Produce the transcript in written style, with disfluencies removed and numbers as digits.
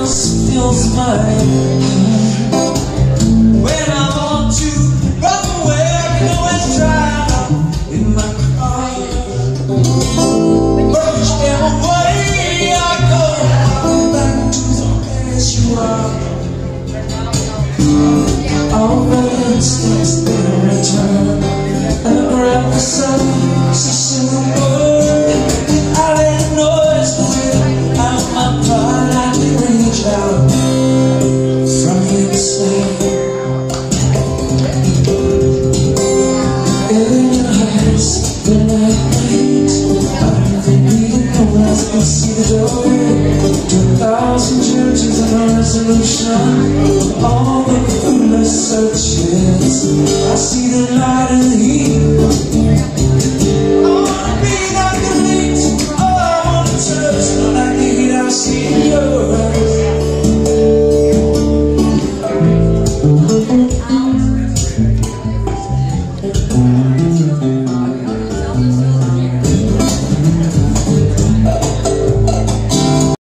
darkness fills my heart. When I want to run away, I can always drive in my car. But whichever way I go, I'll be back to the place you are. All the instincts they return, and I grab the sun, she said the word. I let the noise clear out of my pride. I can reach out from the inside. In your eyes, the night light, I'm the beating the rest and see the door to 1,000 churches and a resolution. All the foolish searches, I see the light in the heat.